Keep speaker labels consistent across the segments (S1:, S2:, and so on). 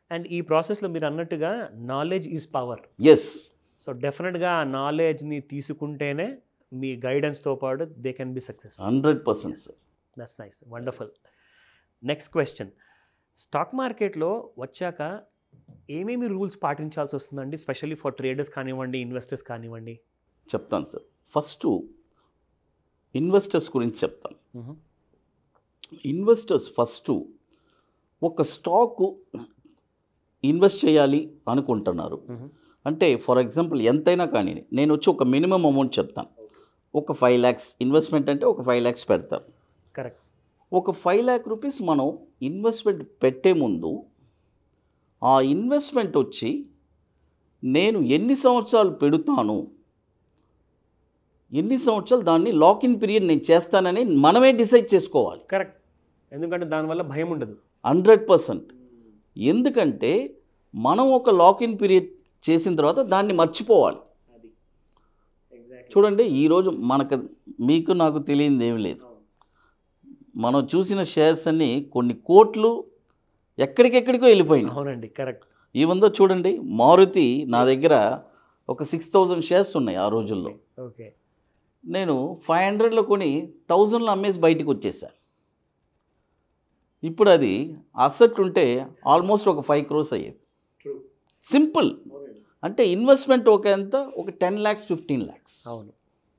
S1: And ఈ ప్రాసెస్లో మీరు అన్నట్టుగా knowledge is power.
S2: Yes.
S1: So డెఫినెట్గా ఆ నాలెడ్జ్ని తీసుకుంటేనే మీ గైడెన్స్తో పాటు they can be successful.
S2: 100% sir.
S1: That's nice, wonderful. Next question, stock మార్కెట్లో వచ్చాక ఏమేమి రూల్స్ పాటించాల్సి వస్తుందండి, స్పెషల్లీ ఫర్ ట్రేడర్స్ కానివ్వండి, ఇన్వెస్టర్స్ కానివ్వండి?
S2: చెప్తాను సార్. ఫస్ట్ ఇన్వెస్టర్స్ గురించి చెప్తాను. ఇన్వెస్టర్స్ ఫస్ట్ ఒక స్టాకు ఇన్వెస్ట్ చేయాలి అనుకుంటున్నారు అంటే, ఫర్ ఎగ్జాంపుల్ ఎంతైనా కానీ నేను వచ్చి ఒక మినిమం అమౌంట్ చెప్తాను. ఒక 5 lakhs ఇన్వెస్ట్మెంట్ అంటే ఒక 5 lakhs పెడతారు.
S1: కరెక్ట్.
S2: ఒక 5 lakh rupees మనం ఇన్వెస్ట్మెంట్ పెట్టే ముందు ఆ ఇన్వెస్ట్మెంట్ వచ్చి నేను ఎన్ని సంవత్సరాలు పెడతాను, ఎన్ని సంవత్సరాలు దాన్ని లాకిన్ పీరియడ్ నేను చేస్తానని మనమే డిసైడ్ చేసుకోవాలి.
S1: కరెక్ట్. ఎందుకంటే దానివల్ల భయం ఉండదు.
S2: 100%. ఎందుకంటే మనం ఒక లాకిన్ పీరియడ్ చేసిన తర్వాత దాన్ని మర్చిపోవాలి. చూడండి, ఈరోజు మీకు నాకు తెలియనిది ఏమి లేదు. మనం చూసిన షేర్స్ అన్నీ కొన్ని కోట్లు ఎక్కడికెక్కడికో వెళ్ళిపోయినాయి.
S1: అవునండి, కరెక్ట్.
S2: ఈవెన్ దో చూడండి, మారుతి నా దగ్గర ఒక 6,000 షేర్స్ ఉన్నాయి ఆ రోజుల్లో.
S1: ఓకే.
S2: నేను 500లో కొని 1000లో అమ్మేసి బయటికి వచ్చేసాను. ఇప్పుడు అది అసెట్ ఉంటే ఆల్మోస్ట్ ఒక 5 crores అయ్యేది. సింపుల్. అంటే ఇన్వెస్ట్మెంట్ ఒక ఎంత, ఒక 10 lakhs 15 lakhs.
S1: అవును.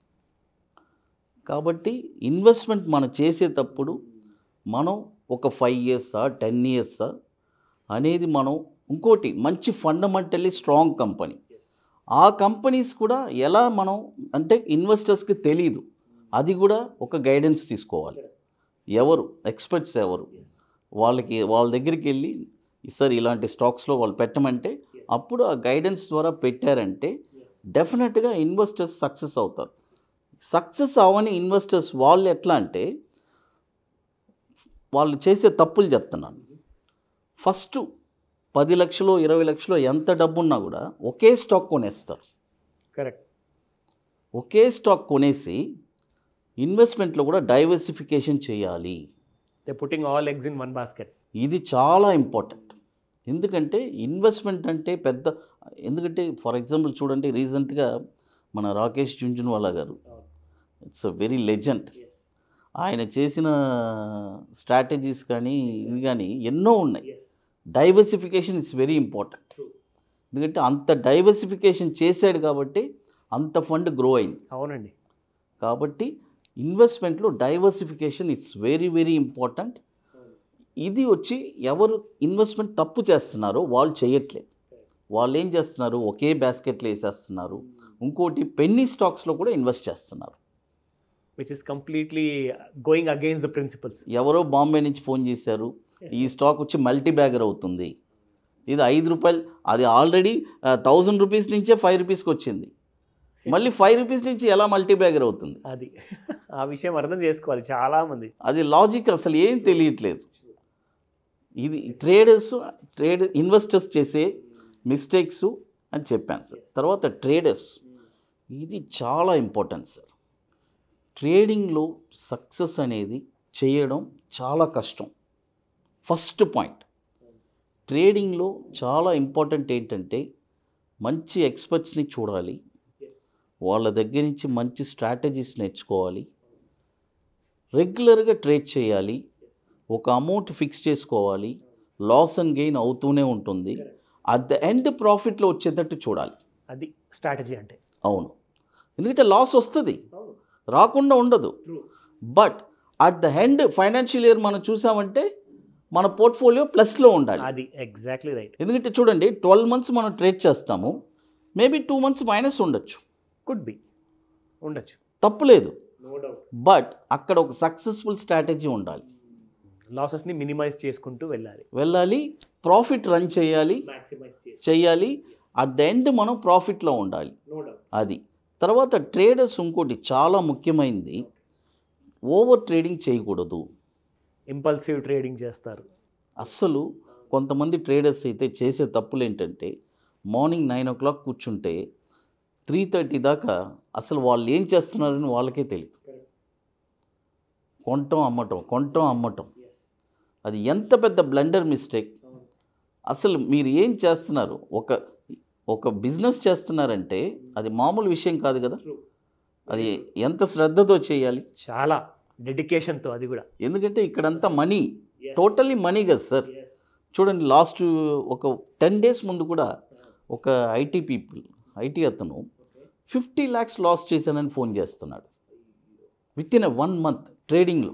S2: కాబట్టి ఇన్వెస్ట్మెంట్ మనం చేసేటప్పుడు మనం ఒక 5 years 10 years అనేది మనం ఇంకోటి మంచి ఫండమెంటల్లీ స్ట్రాంగ్ కంపెనీ. ఆ కంపెనీస్ కూడా ఎలా మనం అంటే ఇన్వెస్టర్స్కి తెలియదు, అది కూడా ఒక గైడెన్స్ తీసుకోవాలి. ఎవరు ఎక్స్పర్ట్స్ ఎవరు, వాళ్ళ దగ్గరికి వెళ్ళి సార్ ఇలాంటి స్టాక్స్లో వాళ్ళు పెట్టమంటే అప్పుడు ఆ గైడెన్స్ ద్వారా పెట్టారంటే డెఫినెట్గా ఇన్వెస్టర్స్ సక్సెస్ అవుతారు. సక్సెస్ అవని ఇన్వెస్టర్స్ వాళ్ళు ఎట్లా అంటే, వాళ్ళు చేసే తప్పులు చెప్తున్నాను. ఫస్ట్ 10 లక్షలు 20 లక్షలు ఎంత డబ్బున్నా కూడా ఒకే స్టాక్ కొనేస్తారు.
S1: కరెక్ట్.
S2: ఒకే స్టాక్ కొనేసి ఇన్వెస్ట్మెంట్లో కూడా డైవర్సిఫికేషన్ చేయాలి.
S1: They putting all eggs in one basket.
S2: ఇది చాలా ఇంపార్టెంట్. ఎందుకంటే ఇన్వెస్ట్మెంట్ అంటే ఎందుకంటే ఫర్ ఎగ్జాంపుల్ చూడండి, రీసెంట్గా మన రాకేష్ జుంజున్వాలా గారు, ఇట్స్ అ వెరీ లెజెండ్. ఆయన చేసిన స్ట్రాటజీస్ కానీ ఇది కానీ ఎన్నో ఉన్నాయి. Diversification is very important. ఎందుకంటే అంత డైవర్సిఫికేషన్ చేశాడు కాబట్టి అంత ఫండ్ గ్రో అయింది.
S1: అవునండి.
S2: కాబట్టి ఇన్వెస్ట్మెంట్లో diversification it's very very important. ఇది వచ్చి ఎవరు ఇన్వెస్ట్మెంట్ తప్పు చేస్తున్నారో వాళ్ళు చేయట్లేదు. వాళ్ళు ఏం చేస్తున్నారు, ఒకే బాస్కెట్లో వేసేస్తున్నారు. ఇంకోటి పెన్నీ స్టాక్స్లో కూడా ఇన్వెస్ట్ చేస్తున్నారు,
S1: which is completely going against the principles.
S2: ఎవరో బాంబే నుంచి ఫోన్ చేశారు, ఈ స్టాక్ వచ్చి మల్టీ బ్యాగర్ అవుతుంది, ఇది 5 రూపాయలు, అది ఆల్రెడీ 1000 రూపీస్ నుంచే 5 రూపీస్కి వచ్చింది, మళ్ళీ 5 రూపీస్ నుంచి ఎలా మల్టీ బ్యాగర్ అవుతుంది?
S1: అది ఆ విషయం అర్థం చేసుకోవాలి చాలామంది.
S2: అది లాజిక్ అసలు ఏం తెలియట్లేదు. ఇది ఇన్వెస్టర్స్ చేసే మిస్టేక్స్ అని చెప్పాను సార్. తర్వాత ట్రేడర్స్, ఇది చాలా ఇంపార్టెంట్ సార్. ట్రేడింగ్లో సక్సెస్ అనేది చేయడం చాలా కష్టం. ఫస్ట్ పాయింట్, ట్రేడింగ్లో చాలా ఇంపార్టెంట్ ఏంటంటే మంచి ఎక్స్పర్ట్స్ని చూడాలి, వాళ్ళ దగ్గర నుంచి మంచి స్ట్రాటజీస్ నేర్చుకోవాలి, రెగ్యులర్గా ట్రేడ్ చేయాలి, ఒక అమౌంట్ ఫిక్స్ చేసుకోవాలి, లాస్ అండ్ గెయిన్ అవుతూనే ఉంటుంది, అట్ ద ఎండ్ ప్రాఫిట్లో వచ్చేటట్టు చూడాలి.
S1: అది స్ట్రాటజీ అంటే.
S2: అవును, ఎందుకంటే లాస్ వస్తుంది, రాకుండా ఉండదు. But at the end financial year మనం చూసామంటే మన పోర్ట్ఫోలియో ప్లస్లో ఉండాలి.
S1: అది ఎగ్జాక్ట్లీ రైట్.
S2: ఎందుకంటే చూడండి, 12 months మనం ట్రేడ్ చేస్తాము, మేబీ 2 months మైనస్ ఉండొచ్చు,
S1: కుడ్ బి ఉండొచ్చు,
S2: తప్పులేదు. బట్ అక్కడ ఒక సక్సెస్ఫుల్ స్ట్రాటజీ ఉండాలి.
S1: లాసెస్ని మినిమైజ్ చేసుకుంటూ
S2: వెళ్ళాలి, ప్రాఫిట్ రన్ చేయాలి, అట్ ద ఎండ్ మనం ప్రాఫిట్లో ఉండాలి. అది తర్వాత ట్రేడర్స్ ఇంకోటి చాలా ముఖ్యమైనది, ఓవర్ ట్రేడింగ్ చేయకూడదు.
S1: ఇంపల్సివ్ ట్రేడింగ్ చేస్తారు
S2: అస్సలు. కొంతమంది ట్రేడర్స్ అయితే చేసే తప్పులు ఏంటంటే, మార్నింగ్ 9 o'clock కూర్చుంటే 3:30 దాకా అసలు వాళ్ళు ఏం చేస్తున్నారని వాళ్ళకే తెలియదు. కొంటం అమ్మటం. అది ఎంత పెద్ద బ్లండర్ మిస్టేక్. అసలు మీరు ఏం చేస్తున్నారు, ఒక బిజినెస్ చేస్తున్నారంటే అది మామూలు విషయం కాదు కదా. అది ఎంత శ్రద్ధతో చేయాలి,
S1: చాలా డెడికేషన్తో, అది కూడా.
S2: ఎందుకంటే ఇక్కడంతా మనీ, టోటల్లీ మనీ కదా సార్. చూడండి, లాస్ట్ ఒక 10 days ముందు కూడా ఒక ఐటీ అతను 50 lakhs లాస్ చేశానని ఫోన్ చేస్తున్నాడు విత్ ఇన్ 1 month ట్రేడింగ్లో.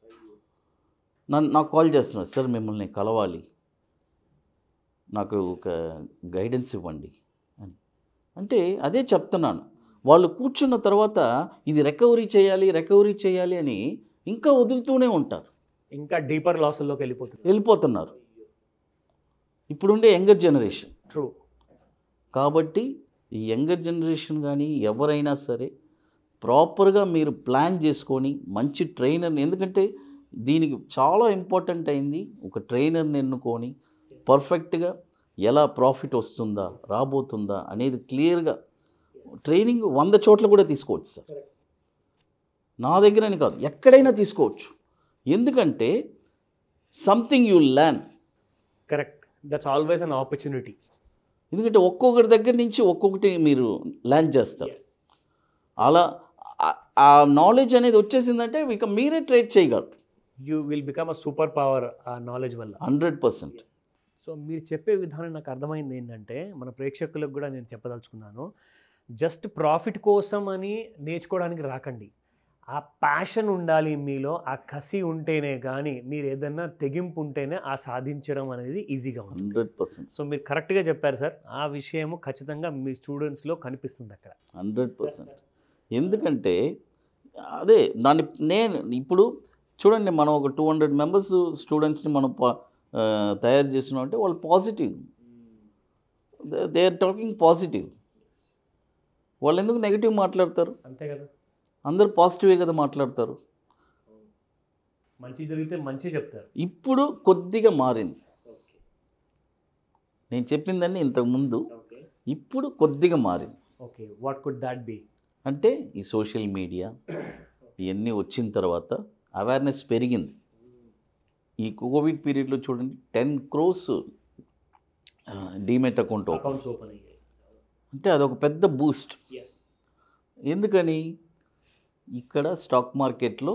S2: నాకు కాల్ చేస్తున్నాడు, సార్ మిమ్మల్ని కలవాలి, నాకు ఒక గైడెన్స్ ఇవ్వండి అని. అంటే అదే చెప్తున్నాను, వాళ్ళు కూర్చున్న తర్వాత ఇది రికవరీ చేయాలి అని ఇంకా వదులుతూనే ఉంటారు,
S1: ఇంకా డీపర్ లాసుల్లోకి
S2: వెళ్ళిపోతున్నారు ఇప్పుడుండే యంగర్ జనరేషన్.
S1: ట్రూ.
S2: కాబట్టి ఈ యంగర్ జనరేషన్ కానీ ఎవరైనా సరే ప్రాపర్గా మీరు ప్లాన్ చేసుకొని మంచి ట్రైనర్ని, ఎందుకంటే దీనికి చాలా ఇంపార్టెంట్ అయింది, ఒక ట్రైనర్ని ఎన్నుకొని పర్ఫెక్ట్గా ఎలా ప్రాఫిట్ వస్తుందా రాబోతుందా అనేది క్లియర్గా ట్రైనింగ్ 100 చోట్ల కూడా తీసుకోవచ్చు సార్. నా దగ్గరని కాదు, ఎక్కడైనా తీసుకోవచ్చు. ఎందుకంటే something you learn.
S1: Correct, that's always an opportunity.
S2: ఎందుకంటే ఒక్కొక్కరి దగ్గర నుంచి ఒక్కొక్కటి మీరు లెర్న్ చేస్తారు. అలా ఆ నాలెడ్జ్ అనేది వచ్చేసిందంటే ఇక మీరే ట్రేడ్ చేయగలరు.
S1: You will become a super power ఆ నాలెడ్జ్ వల్ల.
S2: 100%.
S1: సో మీరు చెప్పే విధానం నాకు అర్థమైంది ఏంటంటే, మన ప్రేక్షకులకు కూడా నేను చెప్పదలుచుకున్నాను, జస్ట్ ప్రాఫిట్ కోసం అని నేర్చుకోవడానికి రాకండి. ఆ ప్యాషన్ ఉండాలి మీలో, ఆ కసి ఉంటేనే కానీ, మీరు ఏదన్నా తెగింపు ఉంటేనే ఆ సాధించడం అనేది ఈజీగా ఉంటుంది.
S2: 100%.
S1: సో మీరు కరెక్ట్గా చెప్పారు సార్. ఆ విషయము ఖచ్చితంగా మీ స్టూడెంట్స్లో కనిపిస్తుంది అక్కడ.
S2: 100%. ఎందుకంటే అదే నేను ఇప్పుడు చూడండి, మనం ఒక 200 members స్టూడెంట్స్ని మనం తయారు చేస్తున్నాం అంటే వాళ్ళు positive, they are talking positive. వాళ్ళు ఎందుకు నెగిటివ్ మాట్లాడతారు?
S1: అంతే కదా,
S2: అందరూ పాజిటివే కదా మాట్లాడతారు.
S1: మంచి జరిగితే మంచి చెప్తారు.
S2: ఇప్పుడు కొద్దిగా మారింది, నేను చెప్పిందని ఇంతకుముందు, ఇప్పుడు కొద్దిగా మారింది.
S1: Okay, what could that be?
S2: అంటే ఈ సోషల్ మీడియా ఇవన్నీ వచ్చిన తర్వాత అవేర్నెస్ పెరిగింది. ఈ కోవిడ్ పీరియడ్లో చూడండి 10 crores డీమెట్
S1: అకౌంట్స్ ఓపెన్ అయ్యాయి.
S2: అంటే అదొక పెద్ద బూస్ట్. ఎందుకని? ఇక్కడ స్టాక్ మార్కెట్లో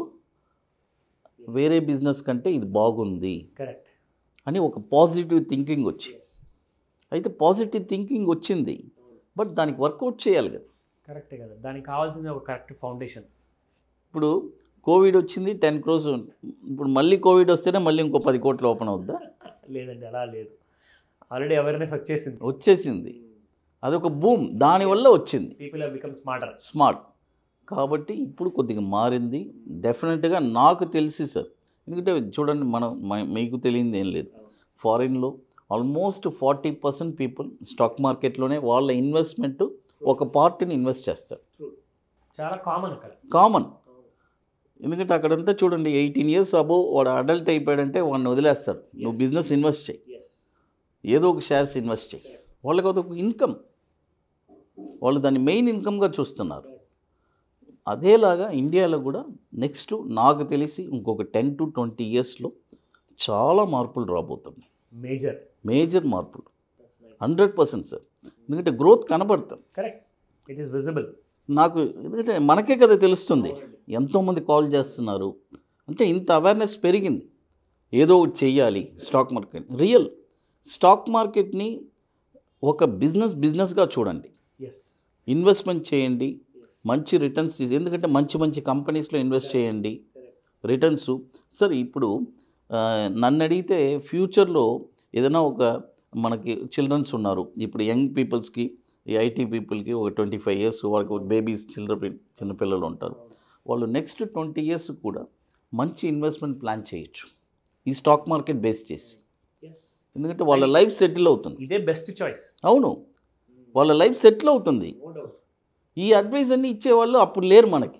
S2: వేరే బిజినెస్ కంటే ఇది బాగుంది
S1: కరెక్ట్
S2: అని ఒక పాజిటివ్ థింకింగ్ వచ్చింది. అయితే పాజిటివ్ థింకింగ్ వచ్చింది, బట్ దానికి వర్కౌట్ చేయాలి కదా.
S1: కరెక్టే కదా, దానికి కావాల్సింది ఒక కరెక్ట్ ఫౌండేషన్.
S2: ఇప్పుడు కోవిడ్ వచ్చింది 10 crores, ఇప్పుడు మళ్ళీ కోవిడ్ వస్తేనే మళ్ళీ ఇంకో 10 కోట్లు ఓపెన్ అవుద్దా?
S1: లేదండి, అలా లేదు. ఆల్రెడీ అవేర్నెస్
S2: వచ్చేసింది. అదొక బూమ్, దానివల్ల వచ్చింది.
S1: People have become
S2: smart. కాబట్టి ఇప్పుడు కొద్దిగా మారింది డెఫినెట్గా, నాకు తెలిసి సార్. ఎందుకంటే చూడండి, మీకు తెలియంది ఏం లేదు, ఫారిన్లో ఆల్మోస్ట్ 40% పీపుల్ స్టాక్ మార్కెట్లోనే వాళ్ళ ఇన్వెస్ట్మెంట్ ఒక పార్ట్ని ఇన్వెస్ట్ చేస్తారు.
S1: చాలా కామన్ అక్కడ.
S2: కామన్. ఎందుకంటే అక్కడంతా చూడండి 18 years అబోవ్ వాడు అడల్ట్ అయిపోయాడంటే వాడిని వదిలేస్తారు. నువ్వు బిజినెస్ ఇన్వెస్ట్ చేయి, ఏదో ఒక షేర్స్ ఇన్వెస్ట్ చేయి. వాళ్ళకి అదొక ఇన్కమ్, వాళ్ళు దాన్ని మెయిన్ ఇన్కమ్గా చూస్తున్నారు. అదేలాగా ఇండియాలో కూడా నెక్స్ట్ నాకు తెలిసి ఇంకొక 10 to 20 yearsలో చాలా మార్పులు రాబోతున్నాయి. మేజర్ మార్పులు 100% సార్. ఎందుకంటే గ్రోత్ కనబడుతుంది.
S1: Correct, it is visible.
S2: నాకు ఎందుకంటే మనకే కదా తెలుస్తుంది, ఎంతోమంది కాల్ చేస్తున్నారు. అంటే ఇంత అవేర్నెస్ పెరిగింది, ఏదో ఒకటి చెయ్యాలి. స్టాక్ మార్కెట్, రియల్ స్టాక్ మార్కెట్ని ఒక బిజినెస్గా చూడండి. ఇన్వెస్ట్మెంట్ చేయండి, మంచి రిటర్న్స్, ఎందుకంటే మంచి కంపెనీస్లో ఇన్వెస్ట్ చేయండి, రిటర్న్స్. సార్ ఇప్పుడు నన్ను అడిగితే ఫ్యూచర్లో ఏదైనా ఒక మనకి చిల్డ్రన్స్ ఉన్నారు, ఇప్పుడు యంగ్ పీపుల్స్కి, ఈ ఐటీ పీపుల్కి ఒక 25 years వరకు బేబీస్, చిన్నపిల్లలు ఉంటారు. వాళ్ళు నెక్స్ట్ 20 years కూడా మంచి ఇన్వెస్ట్మెంట్ ప్లాన్ చేయొచ్చు ఈ స్టాక్ మార్కెట్ బేస్ చేసి. ఎందుకంటే వాళ్ళ లైఫ్ సెటిల్ అవుతుంది.
S1: ఇదే బెస్ట్ చాయిస్.
S2: అవును, వాళ్ళ లైఫ్ సెటిల్ అవుతుంది. ఈ అడ్వైస్ అన్ని ఇచ్చేవాళ్ళు అప్పుడు లేరు మనకి.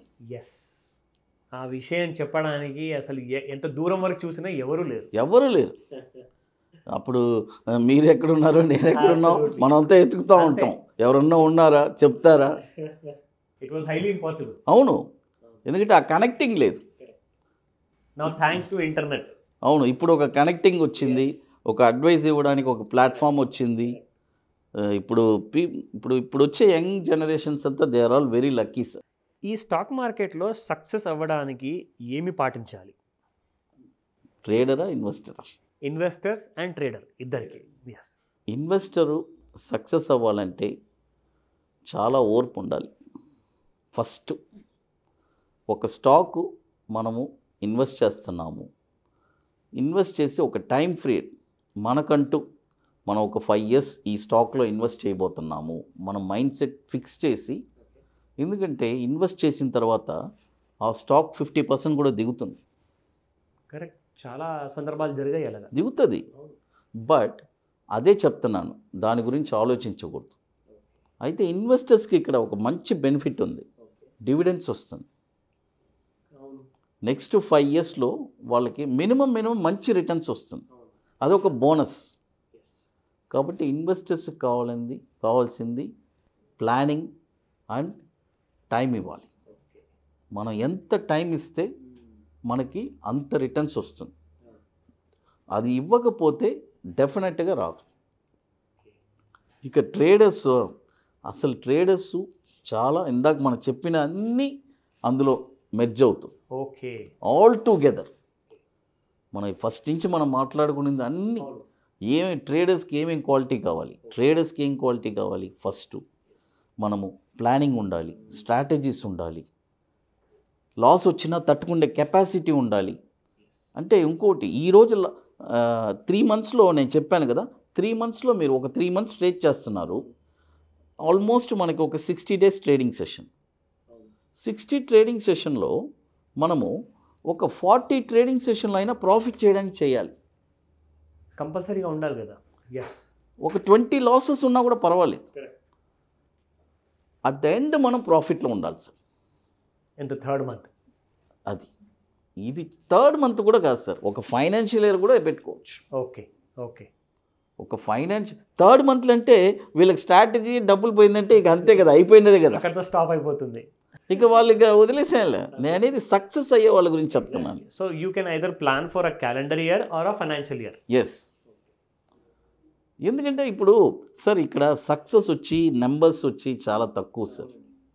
S1: ఆ విషయం చెప్పడానికి అసలు ఎంత దూరం వరకు చూసినా ఎవరు లేరు.
S2: అప్పుడు మీరు ఎక్కడున్నారో నేను ఎక్కడున్నాం, మనంతా ఎత్తుకుతూ ఉంటాం. ఎవరన్నా ఉన్నారా చెప్తారా?
S1: It was highly impossible.
S2: అవును, ఎందుకంటే ఆ కనెక్టింగ్ లేదు.
S1: Now thanks to internet.
S2: అవును, ఇప్పుడు ఒక కనెక్టింగ్ వచ్చింది. ఒక అడ్వైస్ ఇవ్వడానికి ఒక ప్లాట్ఫామ్ వచ్చింది. ఇప్పుడు ఇప్పుడు వచ్చే యంగ్ జనరేషన్స్ అంతా they are all very lucky sir.
S1: ఈ స్టాక్ మార్కెట్లో సక్సెస్ అవ్వడానికి ఏమి పాటించాలి?
S2: ట్రేడరా, ఇన్వెస్టరా?
S1: ఇన్వెస్టర్స్ అండ్ ట్రేడర్ ఇద్దరికి. ఎస్.
S2: ఇన్వెస్టరు సక్సెస్ అవ్వాలంటే చాలా ఓర్పు ఉండాలి. ఫస్ట్ ఒక స్టాకు మనము ఇన్వెస్ట్ చేస్తున్నాము, ఇన్వెస్ట్ చేసి ఒక టైం ఫ్రేమ్ మనకంటూ మనం ఒక 5 years ఈ స్టాక్లో ఇన్వెస్ట్ చేయబోతున్నాము మనం మైండ్ సెట్ ఫిక్స్ చేసి, ఎందుకంటే ఇన్వెస్ట్ చేసిన తర్వాత ఆ స్టాక్ 50% కూడా దిగుతుంది.
S1: కరెక్ట్. చాలా సందర్భాలు జరిగాయి అలాగా.
S2: దిగుతుంది. బట్ అదే చెప్తున్నాను, దాని గురించి ఆలోచించకూడదు. అయితే ఇన్వెస్టర్స్కి ఇక్కడ ఒక మంచి బెనిఫిట్ ఉంది, డివిడెండ్స్ వస్తుంది. నెక్స్ట్ 5 yearsలో వాళ్ళకి మినిమం మంచి రిటర్న్స్ వస్తుంది, అదొక బోనస్. కాబట్టి ఇన్వెస్టర్స్కి కావాల్సింది ప్లానింగ్ అండ్ టైం ఇవ్వాలి. మనం ఎంత టైం ఇస్తే మనకి అంత రిటర్న్స్ వస్తుంది. అది ఇవ్వకపోతే డెఫినెట్గా రాదు. ఇక ట్రేడర్స్ చాలా ఇందాక మనం చెప్పిన అన్నీ అందులో మెర్జ్ అవుతుంది.
S1: ఓకే.
S2: ఆల్ టుగెదర్ మనం ఫస్ట్ నుంచి మనం మాట్లాడుకునేది అన్నీ ట్రేడర్స్కి ఏమేమి క్వాలిటీ కావాలి. ఫస్ట్ మనము ప్లానింగ్ ఉండాలి, స్ట్రాటజీస్ ఉండాలి, లాస్ వచ్చినా తట్టుకునే కెపాసిటీ ఉండాలి. అంటే ఇంకోటి, ఈరోజు 3 monthsలో నేను చెప్పాను కదా, 3 monthsలో మీరు ఒక 3 months ట్రేడ్ చేస్తున్నారు, ఆల్మోస్ట్ మనకి ఒక 60 days ట్రేడింగ్ సెషన్. 60 ట్రేడింగ్ సెషన్లో మనము ఒక 40 ట్రేడింగ్ సెషన్లో అయినా ప్రాఫిట్ చేయడానికి చేయాలి.
S1: కంపల్సరీగా ఉండాలి కదా. ఎస్.
S2: ఒక 20 losses ఉన్నా కూడా పర్వాలేదు, అట్ ద ఎండ్ మనం ప్రాఫిట్లో ఉండాలి సార్.
S1: ఎంత? 3rd month.
S2: ఇది 3rd month కూడా కాదు సార్, ఒక ఫైనాన్షియల్ ఇయర్ కూడా పెట్టుకోవచ్చు.
S1: ఓకే.
S2: ఒక 3rd month అంటే వీళ్ళకి స్ట్రాటజీ డబ్బులు పోయిందంటే ఇక అంతే కదా, అయిపోయినదే కదా,
S1: అక్కడితో స్టాప్ అయిపోతుంది.
S2: ఇక వాళ్ళు ఇక వదిలేసేయాలి. నేను అనేది సక్సెస్ అయ్యే వాళ్ళ గురించి చెప్తున్నాను.
S1: So you can either plan for a calendar year or a financial year.
S2: Yes. ఎందుకంటే ఇప్పుడు సార్ ఇక్కడ సక్సెస్ వచ్చి నెంబర్స్ వచ్చి చాలా తక్కువ సార్,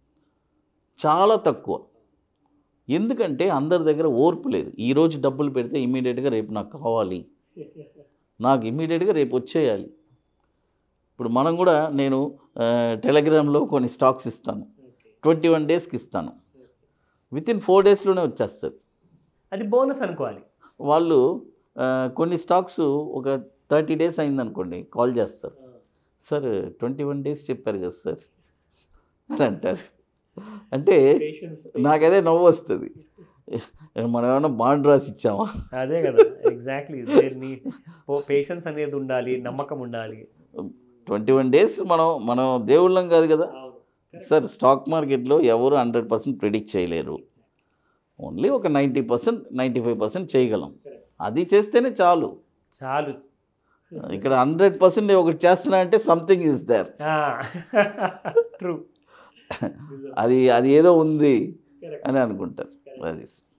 S2: చాలా తక్కువ. ఎందుకంటే అందరి దగ్గర ఓర్పు లేదు. ఈరోజు డబ్బులు పెడితే ఇమీడియట్గా రేపు నాకు కావాలి, నాకు ఇమీడియట్గా రేపు వచ్చేయాలి. ఇప్పుడు మనం కూడా నేను టెలిగ్రామ్లో కొన్ని స్టాక్స్ ఇస్తాను, 21 daysకి ఇస్తాను, వితిన్ 4 daysలోనే వచ్చేస్తుంది.
S1: అది బోనస్ అనుకోవాలి.
S2: వాళ్ళు కొన్ని స్టాక్స్ ఒక 30 days అయిందనుకోండి, కాల్ చేస్తారు, సార్ 21 days చెప్పారు కదా సార్ అని అంటారు. అంటే నాకు అదే నవ్వు వస్తుంది, మనం ఏమైనా బాండ్ రాసి ఇచ్చామా?
S1: అదే కదా. ఎగ్జాక్ట్లీ. పేషెన్స్ అనేది ఉండాలి, నమ్మకం ఉండాలి.
S2: 21 days మనం దేవుళ్ళం కాదు కదా సార్. స్టాక్ మార్కెట్లో ఎవరు 100% ప్రిడిక్ట్ చేయలేరు, ఓన్లీ ఒక 90%, 95% చేయగలం. అది చేస్తేనే చాలు. ఇక్కడ 100% ఒకటి చేస్తున్నా అంటే సంథింగ్ ఈజ్ దేర్.
S1: ట్రూ.
S2: అది ఏదో ఉంది అని అనుకుంటారు. అది